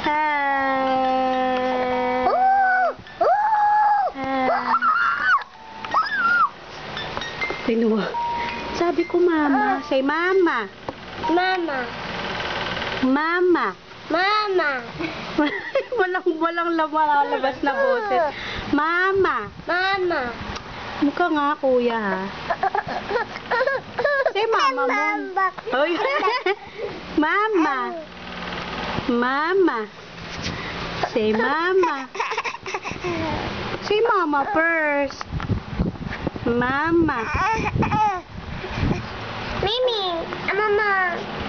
Hi. Tingnan mo. Sabi ko mama. Say mama. Mama. Mama. Mama. walang lumalabas na boses. Mama. Mama. Mukha nga kuya ha. Say mama mo. Oy. Mama. Mama. Say mama. Say mama first. Mama. Mimi. Mama.